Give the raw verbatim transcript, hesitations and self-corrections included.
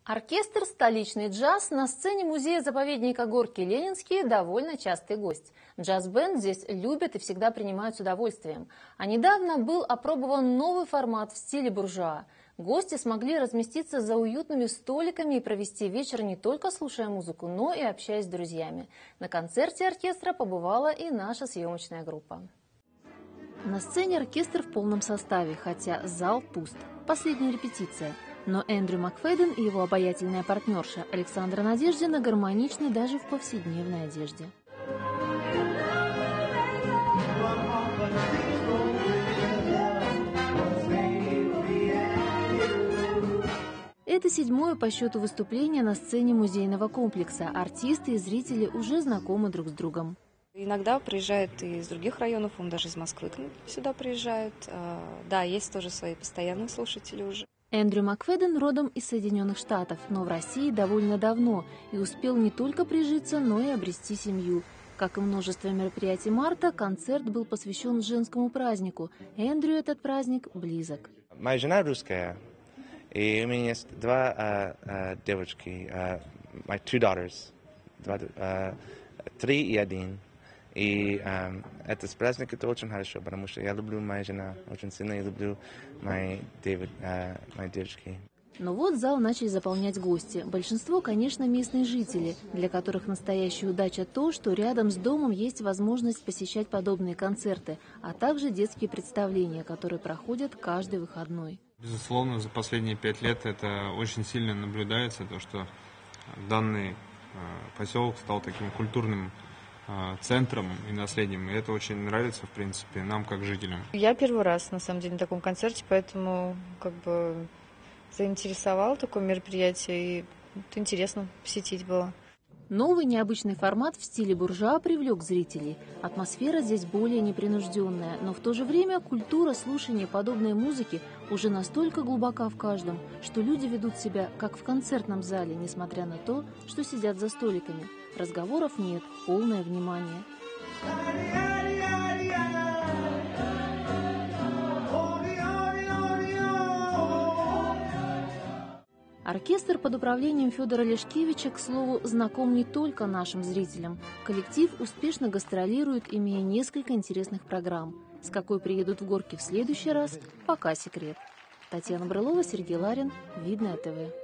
Оркестр «Столичный джаз» на сцене музея-заповедника Горки Ленинские довольно частый гость. Джаз-бенд здесь любят и всегда принимают с удовольствием. А недавно был опробован новый формат в стиле буржуа. Гости смогли разместиться за уютными столиками и провести вечер не только слушая музыку, но и общаясь с друзьями. На концерте оркестра побывала и наша съемочная группа. На сцене оркестр в полном составе, хотя зал пуст. Последняя репетиция. Но Эндрю Макфеден и его обаятельная партнерша Александра Надеждина гармоничны даже в повседневной одежде. Это седьмое по счету выступление на сцене музейного комплекса. Артисты и зрители уже знакомы друг с другом. Иногда приезжают и из других районов, он даже из Москвы сюда приезжают. Да, есть тоже свои постоянные слушатели уже. Эндрю Макфеден родом из Соединенных Штатов, но в России довольно давно и успел не только прижиться, но и обрести семью. Как и множество мероприятий марта, концерт был посвящен женскому празднику. Эндрю этот праздник близок. Моя жена русская, и у меня есть два а, а, девочки, а, my two daughters, два, а, три и один. И э, этот праздник это очень хорошо, потому что я люблю мою жену очень сильно, я люблю мои, девы, э, мои девочки. Но вот зал начали заполнять гости. Большинство, конечно, местные жители, для которых настоящая удача то, что рядом с домом есть возможность посещать подобные концерты, а также детские представления, которые проходят каждый выходной. Безусловно, за последние пять лет это очень сильно наблюдается, то, что данный поселок стал таким культурным центром и наследием. И это очень нравится, в принципе, нам, как жителям. Я первый раз, на самом деле, на таком концерте, поэтому как бы заинтересовало такое мероприятие, и это интересно посетить было. Новый необычный формат в стиле буржуа привлек зрителей. Атмосфера здесь более непринужденная, но в то же время культура слушания подобной музыки уже настолько глубока в каждом, что люди ведут себя как в концертном зале, несмотря на то, что сидят за столиками. Разговоров нет, полное внимание. Оркестр под управлением Федора Лешкевича, к слову, знаком не только нашим зрителям. Коллектив успешно гастролирует, имея несколько интересных программ. С какой приедут в Горки в следующий раз, пока секрет. Татьяна Брылова, Сергей Ларин, Видное ТВ.